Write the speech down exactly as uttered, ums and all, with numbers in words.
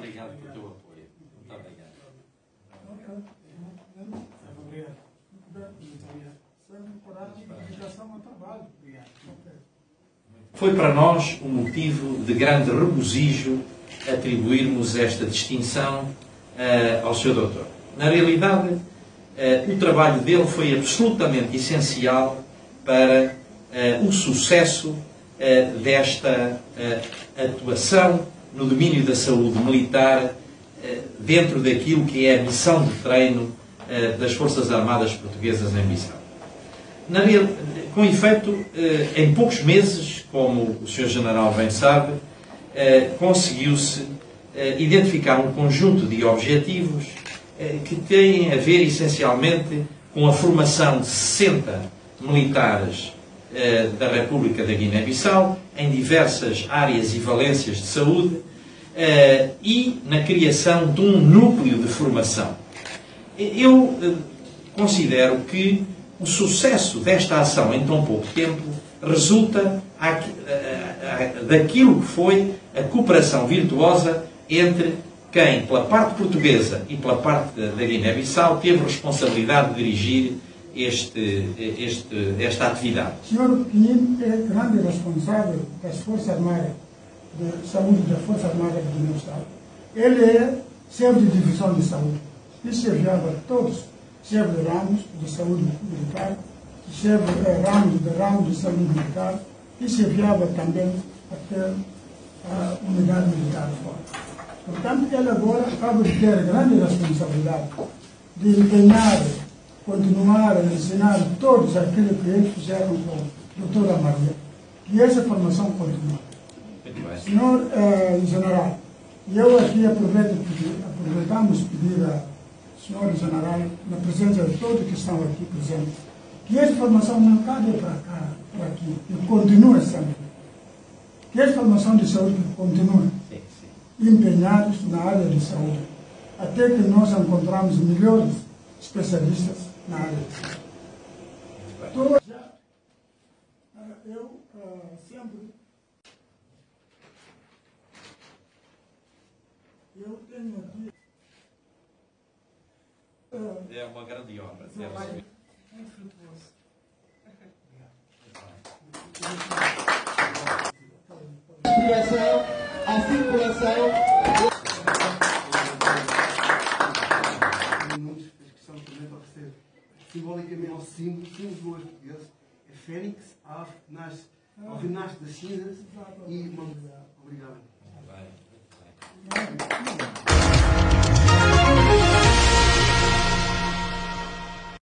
obrigado pelo teu apoio. Muito obrigado. Foi para nós um motivo de grande regozijo atribuirmos esta distinção uh, ao senhor doutor. Na realidade, uh, o trabalho dele foi absolutamente essencial para uh, o sucesso uh, desta uh, atuação no domínio da saúde militar uh, dentro daquilo que é a missão de treino uh, das Forças Armadas Portuguesas em Bissau. Na real, com efeito, uh, em poucos meses, como o senhor General bem sabe, uh, conseguiu-se uh, identificar um conjunto de objetivos uh, que têm a ver essencialmente com a formação de sessenta militares uh, da República da Guiné-Bissau em diversas áreas e valências de saúde uh, e na criação de um núcleo de formação. Eu uh, considero que o sucesso desta ação em tão pouco tempo resulta daquilo que foi a cooperação virtuosa entre quem, pela parte portuguesa e pela parte da Guiné-Bissau, teve responsabilidade de dirigir este, este, esta atividade. O senhor Pinheiro é grande responsável das Forças Armadas, de saúde da Força Armada de Guiné-Bissau. Ele é chefe de divisão de saúde e serviava todos, chefe de ramos de saúde militar, chefe de ramos de ramos de saúde militar e chefiava também até a unidade militar fora. Portanto, ele agora acaba de ter a grande responsabilidade de empenhar, continuar a ensinar todos aquilo que eles fizeram com a doutora Maria. E essa formação continua. Senhor eh, General, eu aqui aproveito pedir, aproveitamos pedir a senhor General, na presença de todos que estão aqui presentes, que essa formação não cabe para cá, para aqui, e continue sempre. Que essa formação de saúde continue empenhados na área de saúde, até que nós encontramos melhores especialistas na área de saúde. Então, já, eu uh, sempre eu tenho aqui é uma grande honra. trabalho muito frutuoso. A circulação. Muitos que são também para oferecer simbolicamente ao símbolo, símbolo do hoje português, é Fênix, a ave, nasce, ao renasce das cinzas e. Obrigado.